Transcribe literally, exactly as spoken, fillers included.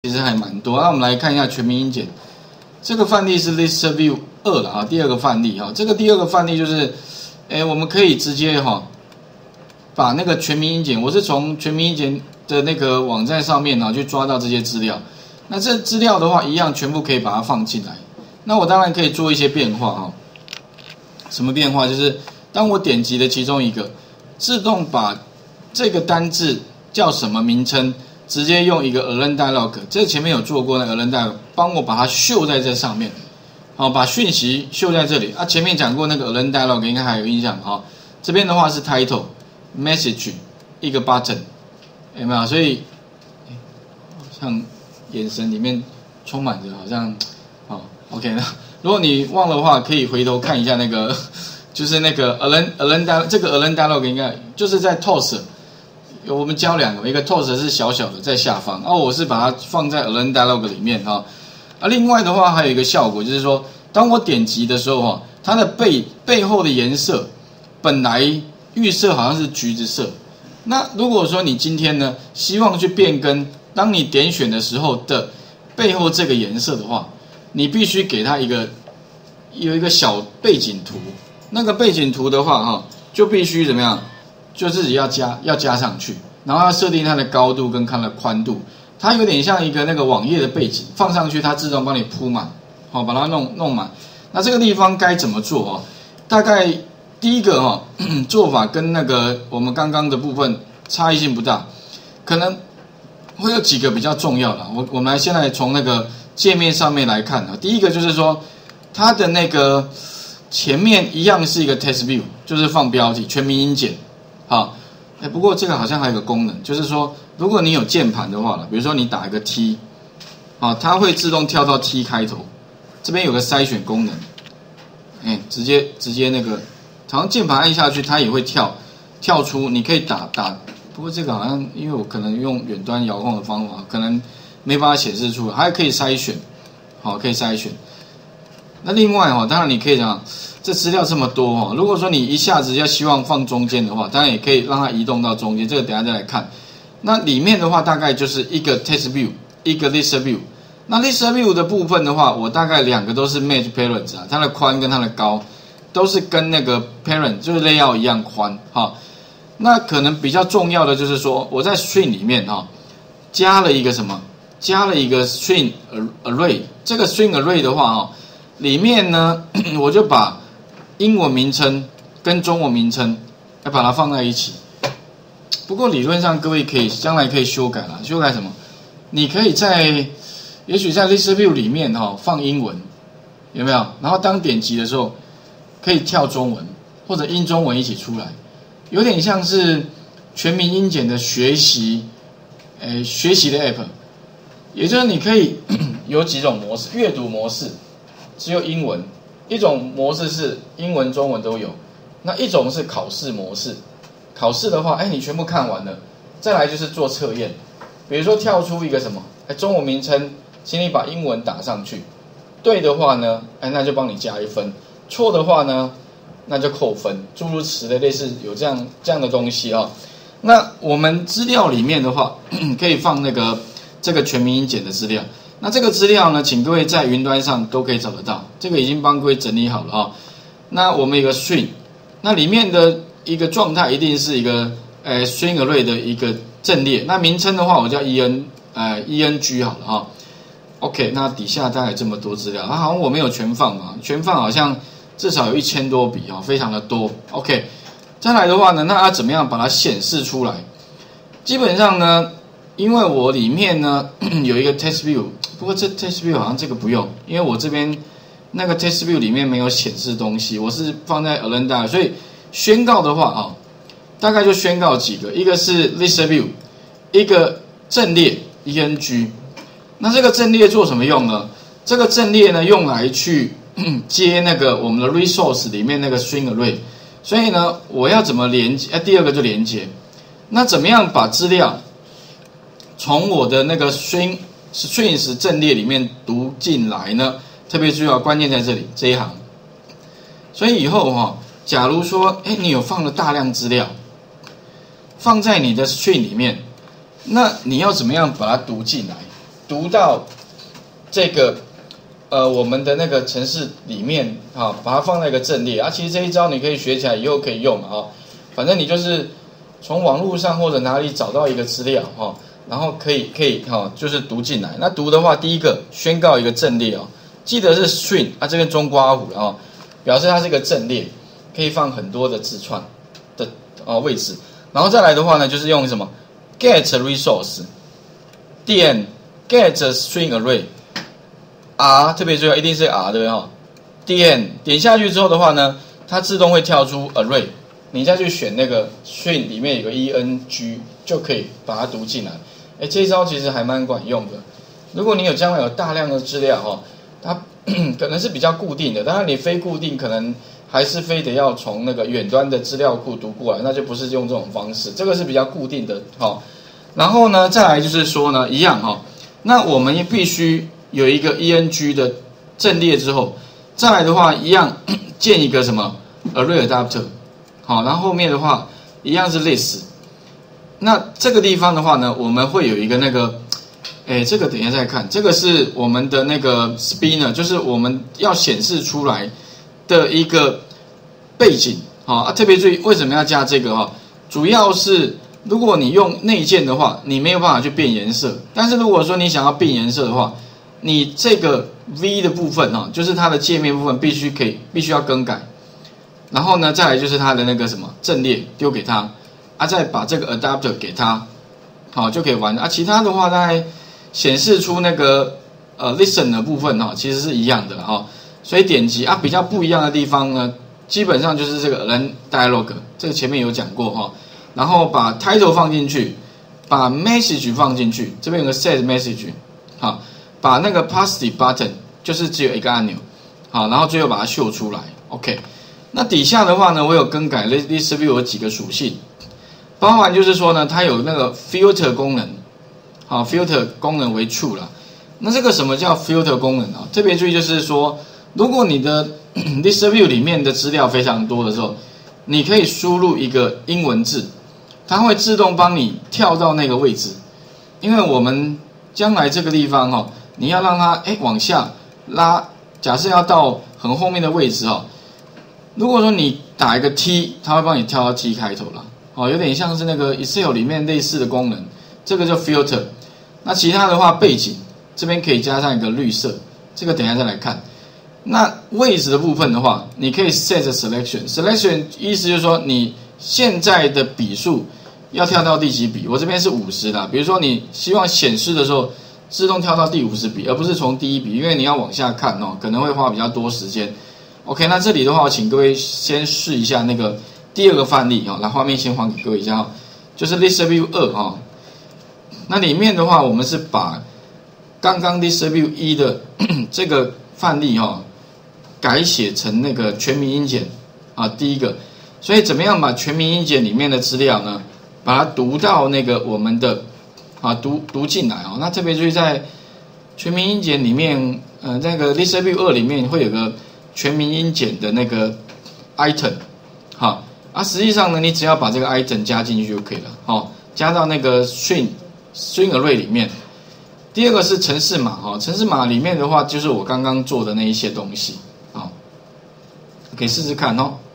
其实还蛮多。那我们来看一下全民英检，这个范例是 ListView 二了啊，第二个范例哈。这个第二个范例就是，哎，我们可以直接哈，把那个全民英检，我是从全民英检的那个网站上面呢去抓到这些资料。那这资料的话，一样全部可以把它放进来。那我当然可以做一些变化哈。什么变化？就是当我点击的其中一个，自动把这个单字叫什么名称，直接用一个 Align Dialog， 这前面有做过那个 Align Dialog， 帮我把它秀在这上面，好，把讯息秀在这里啊。前面讲过那个 Align Dialog， 应该还有印象哈。这边的话是 Title Message 一个 Button， 有没有？所以像眼神里面充满着好像，好 OK 那。如果你忘了的话，可以回头看一下那个，就是那个 Align Align Dialog， 这个 Align Dialog 应该就是在 Toast， 我们教两个，一个 Toast 是小小的在下方，啊，我是把它放在 Align Dialog 里面哈。啊，另外的话还有一个效果，就是说，当我点击的时候哈，它的背背后的颜色本来预设好像是橘子色，那如果说你今天呢希望去变更，当你点选的时候的背后这个颜色的话，你必须给它一个有一个小背景图，那个背景图的话哈，就必须怎么样，就自己要加要加上去，然后要设定它的高度跟它的宽度，它有点像一个那个网页的背景，放上去它自动帮你铺满，好，把它弄弄满。那这个地方该怎么做哦？大概第一个哈做法跟那个我们刚刚的部分差异性不大，可能会有几个比较重要的。我我们来先来从那个界面上面来看啊，第一个就是说，它的那个前面一样是一个 Test View， 就是放标题全民英检，好，哎，不过这个好像还有个功能，就是说，如果你有键盘的话了，比如说你打一个 T， 好，它会自动跳到 T 开头，这边有个筛选功能，哎，直接直接那个，好像键盘按下去，它也会跳跳出，你可以打打，不过这个好像因为我可能用远端遥控的方法，可能没办法显示出来，还可以筛选，好，可以筛选。那另外哈，当然你可以讲，这资料这么多哈，如果说你一下子要希望放中间的话，当然也可以让它移动到中间，这个等一下再来看。那里面的话大概就是一个 Test View， 一个 List View。那 List View 的部分的话，我大概两个都是 Match Parents 啊，它的宽跟它的高都是跟那个 Parent 就是 Layout 一样宽哈。那可能比较重要的就是说，我在 String 里面哈加了一个什么？加了一个 String Array。这个 String Array 的话哈，里面呢我就把英文名称跟中文名称来把它放在一起。不过理论上各位可以将来可以修改啦，修改什么？你可以在也许在 List View 里面哈放英文，有没有？然后当点击的时候可以跳中文或者英中文一起出来，有点像是全民英检的学习，诶学习的 App， 也就是你可以有几种模式，阅读模式只有英文，一种模式是英文中文都有，那一种是考试模式。考试的话，哎，你全部看完了，再来就是做测验。比如说跳出一个什么，哎，中文名称，请你把英文打上去。对的话呢，哎，那就帮你加一分；错的话呢，那就扣分。诸如此类，类似有这样这样的东西啊、哦。那我们资料里面的话，可以放那个这个全民英检的资料。那这个资料呢，请各位在云端上都可以找得到，这个已经帮各位整理好了啊、哦。那我们有个 string， 那里面的一个状态一定是一个呃 string array 的一个阵列。那名称的话，我叫 en 呃 eng 好了哈、哦。OK， 那底下大概这么多资料，啊，好像我没有全放嘛，全放好像至少有一千多笔啊、哦，非常的多。OK， 再来的话呢，那要怎么样把它显示出来？基本上呢，因为我里面呢有一个 test view， 不过这 test view 好像这个不用，因为我这边那个 test view 里面没有显示东西，我是放在 Align Dialog， 所以宣告的话啊、哦，大概就宣告几个，一个是 list view， 一个阵列 eng。那这个阵列做什么用呢？这个阵列呢，用来去接那个我们的 resource 里面那个 string array。所以呢，我要怎么连接？哎，第二个就连接。那怎么样把资料从我的那个 string strings 阵列里面读进来呢？特别注意啊，关键在这里这一行。所以以后哈、哦，假如说，哎，你有放了大量资料，放在你的 string 里面，那你要怎么样把它读进来？ 读到这个呃我们的那个程式里面啊，把它放在一个阵列啊。其实这一招你可以学起来，以后可以用嘛啊。反正你就是从网络上或者哪里找到一个资料哈，然后可以可以哈，就是读进来。那读的话，第一个宣告一个阵列哦，记得是 string 啊，这边中括弧了哦，表示它是一个阵列，可以放很多的字串的哦位置。然后再来的话呢，就是用什么 get resource 点 get string array r 特别重要，一定是 r 对哈。点点下去之后的话呢，它自动会跳出 array， 你再去选那个 string 里面有个 eng 就可以把它读进来。哎，这一招其实还蛮管用的。如果你有将来有大量的资料哈，它可能是比较固定的，当然你非固定可能还是非得要从那个远端的资料库读过来，那就不是用这种方式，这个是比较固定的哈。然后呢，再来就是说呢，一样哈，那我们也必须有一个 eng 的阵列之后，再来的话一样建一个什么 array adapter， 好，然后后面的话一样是 list。那这个地方的话呢，我们会有一个那个，哎，这个等一下再看，这个是我们的那个 spinner， 就是我们要显示出来的一个背景，好啊，特别注意为什么要加这个哈，主要是如果你用内建的话，你没有办法去变颜色，但是如果说你想要变颜色的话，你这个 V 的部分哈，就是它的界面部分必须可以必须要更改，然后呢，再来就是它的那个什么阵列丢给它。啊，再把这个 adapter 给它，好就可以完啊。其他的话，大概显示出那个呃 listen 的部分哈，其实是一样的哈。所以点击啊，比较不一样的地方呢，基本上就是这个 run dialog， 这个前面有讲过哈。然后把 title 放进去，把 message 放进去，这边有个 set message， 好，把那个 positive button 就是只有一个按钮，好，然后最后把它秀出来 ，OK。那底下的话呢，我有更改 list view 有几个属性。包含就是说呢，它有那个 filter 功能，好 ，filter 功能为 true 啦。那这个什么叫 filter 功能啊？特别注意就是说，如果你的 list view 里面的资料非常多的时候，你可以输入一个英文字，它会自动帮你跳到那个位置。因为我们将来这个地方哈，你要让它哎往下拉，假设要到很后面的位置哈，如果说你打一个 T， 它会帮你跳到 T 开头啦。哦，有点像是那个 Excel 里面类似的功能，这个叫 filter。那其他的话，背景这边可以加上一个绿色，这个等一下再来看。那位置的部分的话，你可以 set selection。selection 意思就是说，你现在的笔数要跳到第几笔？我这边是五十啦。比如说你希望显示的时候，自动跳到第五十笔，而不是从第一笔，因为你要往下看哦，可能会花比较多时间。OK， 那这里的话，我请各位先试一下那个。第二个范例哈，来画面先还给各位一下哈，就是 list view 二哈，那里面的话，我们是把刚刚 list view 一的这个范例哈，改写成那个全民英检啊，第一个，所以怎么样把全民英检里面的资料呢，把它读到那个我们的啊读读进来啊，那特别注意在全民英检里面，呃，那个 list view 二里面会有个全民英检的那个 item， 好。啊，实际上呢，你只要把这个 item 加进去就可以了，好，加到那个 string string array 里面。第二个是程式码，哈，程式码里面的话就是我刚刚做的那一些东西，好，可以试试看哦。